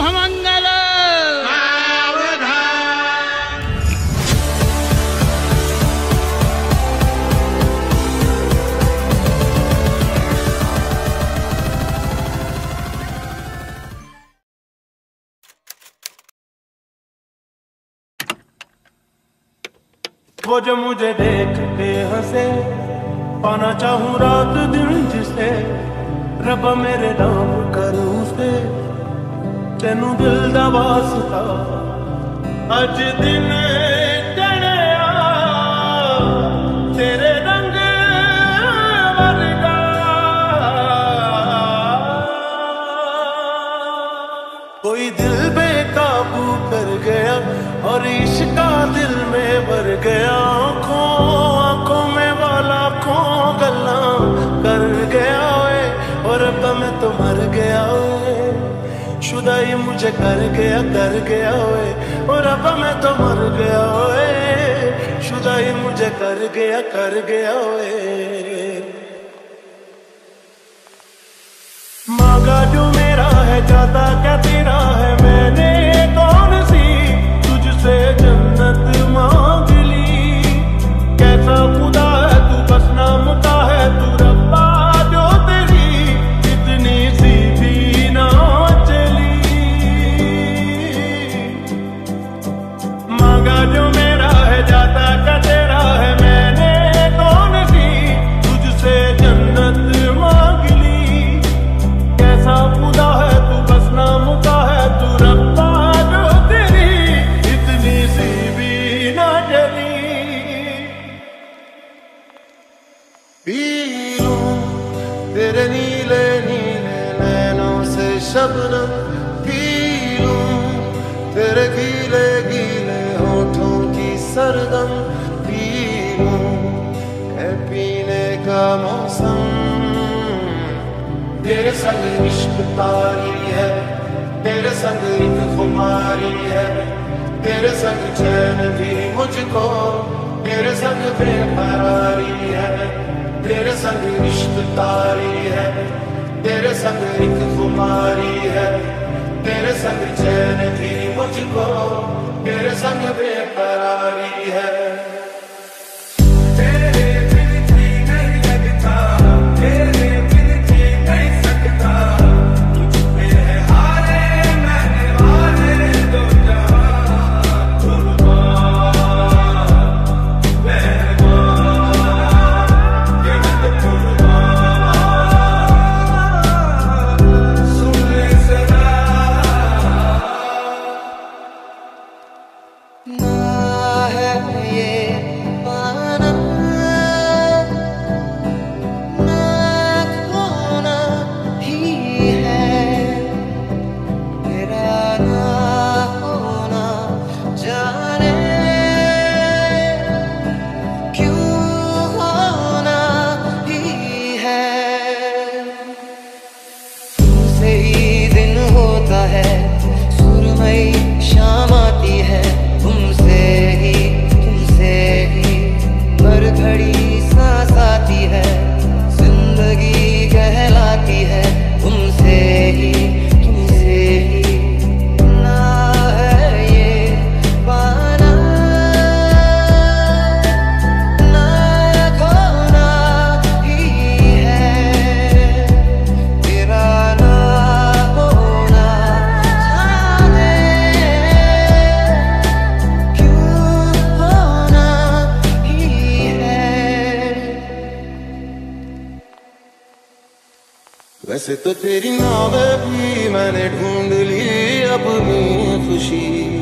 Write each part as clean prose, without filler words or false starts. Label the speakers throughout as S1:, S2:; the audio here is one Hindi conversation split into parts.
S1: शुभमंगल।
S2: वो जो मुझे देख के हंसे, पाना चाहूं रात दिन जिसे, रब्बा मेरे नाम करूं से, तेनू दिल दा वास्ता अज दिन चढ़िया तेरे रंग वर्गा। कोई दिल बेकाबू कर गया और इश्का दिल में भर गया, आंखों में वाला गल्ला कर गया ओए, और अब मैं तो मर गया ओए, शुदाई मुझे कर गया ओए, और अब मैं तो मर गया ओए, शुदाई मुझे कर गया ओए। मांगा जो मेरा है जाता क्या तेरा है, मैंने कौन सी तुझसे जन्नत मांग ली। कैसा खुदा है तू, बस नाम का है तू रब्बा, जो तेरी इतनी सी भी ना चली। मांगा जो मेरा है जाता क्या तेरा है, मैंने कौन सी तुझसे जन्नत मांग ली। कैसा खुदा है तू, बस नाम का है तू रब्बा, जो तेरी इतनी सी भी ना चली। पी लूं तेरे नीले नीले नैनों से शबनम, पी लूं तेरे गीले गीले होठों की सरगम, पी लूं है पीने का मौसम। तेरे संग इश्क तारी है, तेरे संग एक खुमारी है, तेरे संग चैन भी मुझको, तेरे संग बेकरारी है। तेरे संग इश्क तारी है, तेरे संग एक खुमारी है, तेरे संग चैन भी मुझको, तेरे संग बेकरारी है। वैसे तो तेरी नावे भी मैंने ढूंढ ली अपनी खुशी,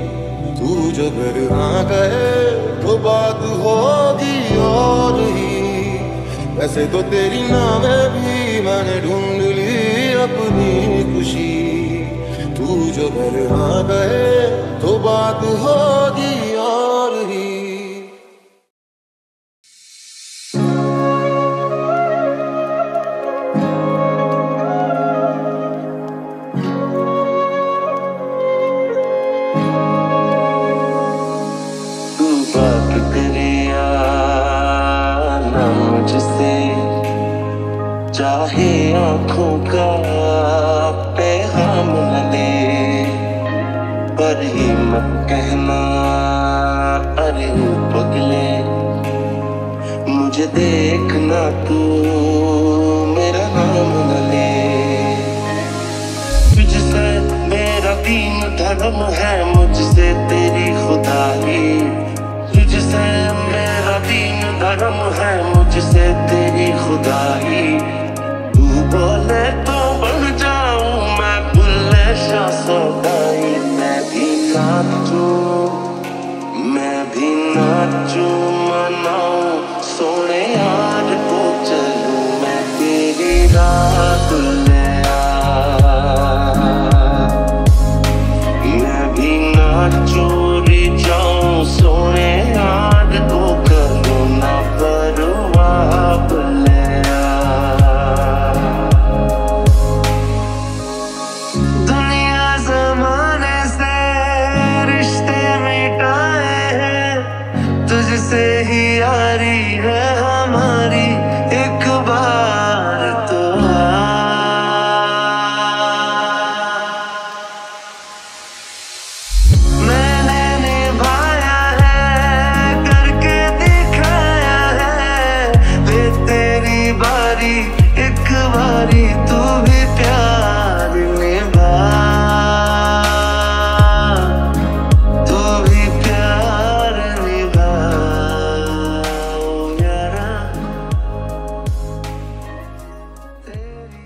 S2: तू जो घर आ गए तो बात होगी और ही। वैसे तो तेरी नावे भी मैंने ढूंढ ली अपनी खुशी, तू जो घर आ गए तो बात होगी और ही।
S3: चाहे आंखों का पैगाम न ले,
S2: पर ही मत कहना, अरे ओ पगले मुझे देखना, तू मेरा नाम न ले। तुझसे मेरा दीन धर्म है, मुझसे तेरी खुदाई। तुझसे मेरा दीन धर्म है, मुझसे तेरी खुदाई। तू बोले तो बन जाऊं मैं बुल्ले शाह सौदाई। मैं भी नाचूं मनाऊं सोने यार को चलूं मैं तेरी राह दुल्हनिया। मैं भी नाचूं रे जाऊं सोने यार को करूं ना परवाह बुल्हनिया। दुनिया जमाने से रिश्ते मिटाए हैं, तुझसे ही यारी है हमारी, एक बार तो मैंने निभाया है, करके दिखाया है। वे तेरी बारी एक बारी, तू भी प्यार निभा, तू भी प्यार निभा यारा तेरी।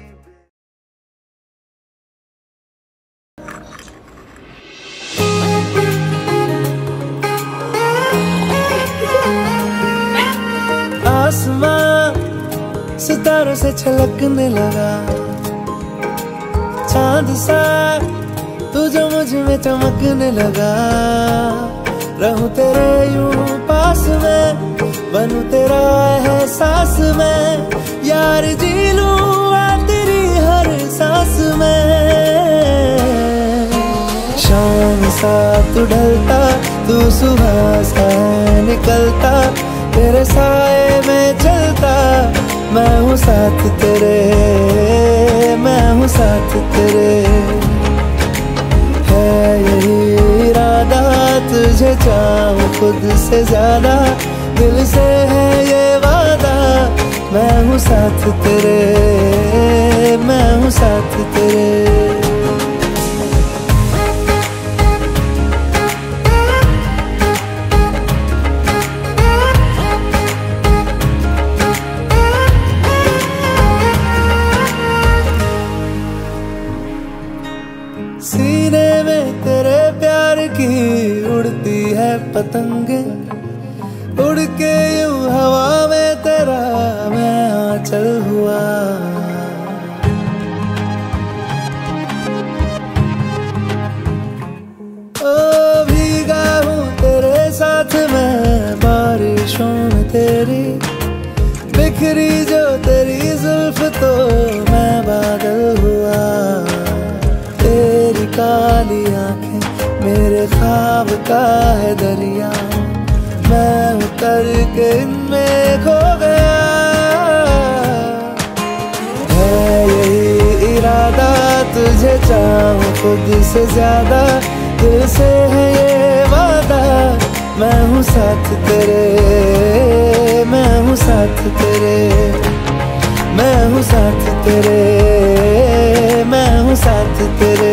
S2: आसमां सितारों से छलकने लगा, चांद सा तू जो मुझ में चमकने लगा। रहूं तेरे यूं पास में, बनूं तेरा एहसास में, यार जी लूं तेरी हर सांस में। शाम सा तू ढलता, तू सुबह सा निकलता, तेरे साए में चलता। मैं हूँ साथ तेरे, मैं हूँ साथ तेरे। है यही इरादा तुझे चाहूं खुद से ज्यादा, दिल से है ये वादा। मैं हूँ साथ तेरे, मैं हूँ साथ तेरे। सीने में तेरे प्यार की उड़ती है पतंगे, उड़ के यूं हवा में तेरा मैं आंचल हुआ। ओ भीगा हूँ तेरे साथ मैं बारिशों में तेरी, बिखरी जो तेरी जुल्फ तो मैं बादल हुआ। तेरी काली आंखें मेरे ख्वाब का है दरिया, मैं उतर के इनमें खो गया। है यही इरादा तुझे चाहूं खुद से ज्यादा, दिल से है ये वादा। मैं हूँ साथ तेरे, मैं हूँ साथ तेरे, मैं हूँ साथ तेरे, मैं हूँ साथ तेरे।